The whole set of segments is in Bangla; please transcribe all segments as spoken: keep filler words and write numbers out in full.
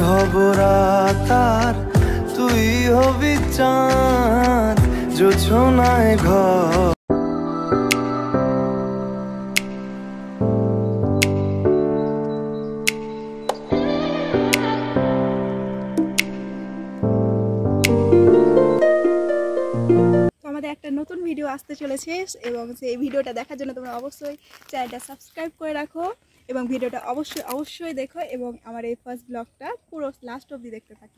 হব রাত আর তুই হবি চাঁদ জোছনায় ঘর। আমাদের একটা নতুন ভিডিও আসতে চলেছে এবং সেই ভিডিওটা দেখার জন্য তোমরা অবশ্যই চ্যানেলটা সাবস্ক্রাইব করে রাখো এবং ভিডিওটা অবশ্যই অবশ্যই দেখো এবং আমার এই ফার্স্ট ব্লগটা পুরো লাস্ট অবধি দেখতে থাকি।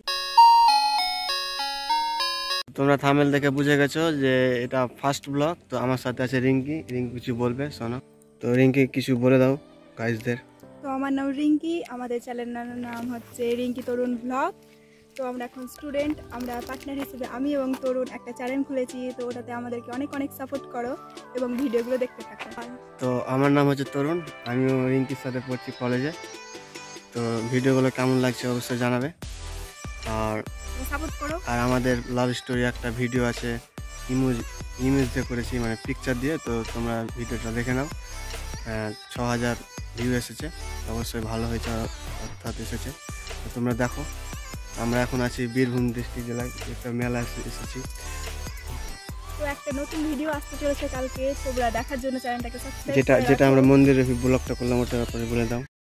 তোমরা থাম্বনেল দেখে বুঝে গেছো যে এটা ফার্স্ট ব্লগ। তো আমার সাথে আছে রিঙ্কি। রিঙ্কি কিছু বলবে, শোনো। তো রিঙ্কি কিছু বলে দাও গাইজদের। তো আমার নাম রিঙ্কি, আমাদের চ্যানেলের নাম হচ্ছে রিঙ্কি তরুণ ব্লগ। তো আমরা এখন স্টুডেন্ট, আমরা পার্টনার হিসেবে আমি এবং তরুণ একটা চ্যানেল খুলেছি। তো ওটাতে আমাদেরকে অনেক অনেক সাপোর্ট করো এবং ভিডিওগুলো দেখতে থাকো। তো আমার নাম হচ্ছে তরুণ, আমিও রিঙ্কির সাথে পড়ছি কলেজে। তো ভিডিওগুলো কেমন লাগছে অবশ্যই জানাবে। আর সাপোর্ট করো। আর আমাদের লাভ স্টোরি একটা ভিডিও আছে, ইমেজ ইমেজ দিয়ে করেছি, মানে পিকচার দিয়ে। তো তোমরা ভিডিওটা দেখে নাও। ছ হাজার ভিউ এসেছে, অবশ্যই ভালো হয়েছে, অর্থাৎ এসেছে। তো তোমরা দেখো। আমরা এখন আছি বীরভূম ডিস্ট্রিক্ট জেলায়, একটা মেলা এসেছি। তো একটা নতুন ভিডিও আসতে চলেছে কালকে, তোমরা দেখার জন্য চ্যানেলটাকে সাবস্ক্রাইব যেটা করে যেটা রাখো। আমরা মন্দিরে ব্লগটা করলাম, ওটার ব্যাপারে বলে দাও।